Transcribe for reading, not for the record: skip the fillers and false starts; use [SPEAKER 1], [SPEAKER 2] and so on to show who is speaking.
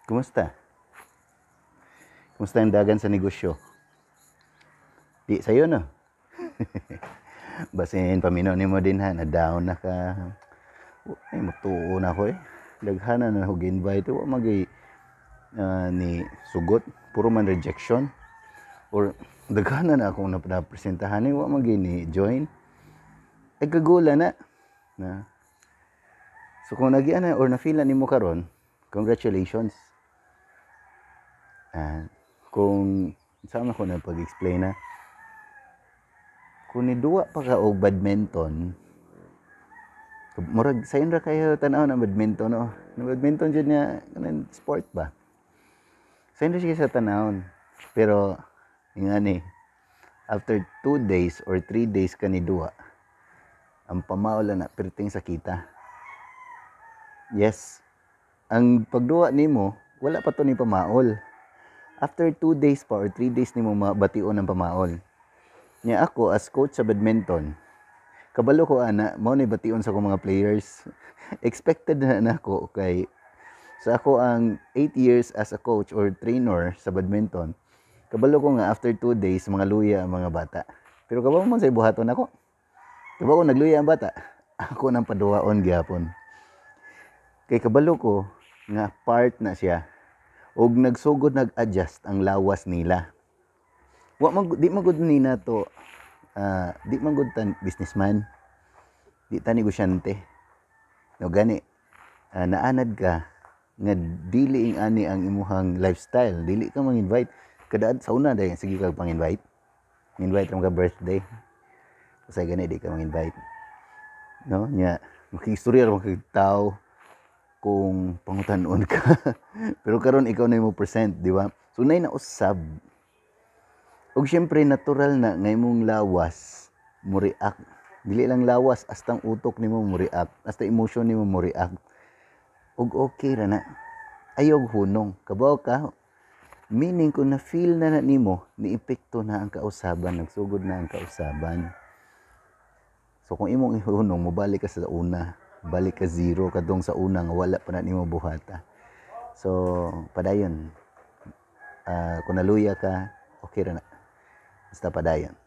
[SPEAKER 1] Kumusta? Kumusta ang dagan sa negosyo? Di sa'yo no? Basin paminaw ni mo din ha, na down na ka. Ay, matuo na ko eh. Daghana na ako invite. Wa magay ni sugot. Puro man rejection. Or daghana na akong napresentahan. Wa magay ni join. Ay kagula na. So kung nagian na or na-feel na nimo karon, congratulations. Kung sama ko na pag-explain na, kung niduwa pa ka og badminton, murag sayon ra kayo tanaw na badminton no. Na badminton jud niya kanang sport ba. Sayon ra siya sa tanawon. Pero ingani after 2 days or 3 days ka niduwa, ang pamaol na perting sakita. Yes. Ang pagduwa nimo, wala pa to ni pamaol. After 2 days pa or 3 days nimo mabation ang pamaol. Nya ako as coach sa badminton, kabalo ko ana mao ni bation sa akong mga players. Expected na nako kay sa ako ang 8 years as a coach or trainer sa badminton. Kabalo ko nga after 2 days mga luya ang mga bata. Pero kabalo mo sa buhaton ako. Kabalo ko nagluya ang bata. Ako nang paduwaon gyapon. Kay kabalo ko nga part na siya og nagsugod nag-adjust ang lawas nila. Di magud nina to di magud tan businessman, di ta negosyante. No gani naanad ka nga dili ing ani ang imuhang lifestyle, dili ka mang-invite kada sa una dayon sige ka pang-invite. Invite ka birthday. Kasi gani di ka mang-invite. No nya makistorya ra kag tao kung pangutan-on ka. Pero karon ikaw na mo present, di ba? So nay na usab. Og syempre natural na nga imong lawas mo react. Dili lang lawas, hasta ang utok nimo mo react, hasta emotion nimo mo react. Og okay ra na. Ayog hunong. Kabaw ka. Meaning kung na feel na nimo, ni epekto na ang kausaban, nagsugod na ang kausaban. So kung imong ihunong, mobalik ka sa una. Balik ka zero kadong sa una nga wala pa na nimo buhata. So padayon. Kung naluya ka, okay ra na. Basta padayon.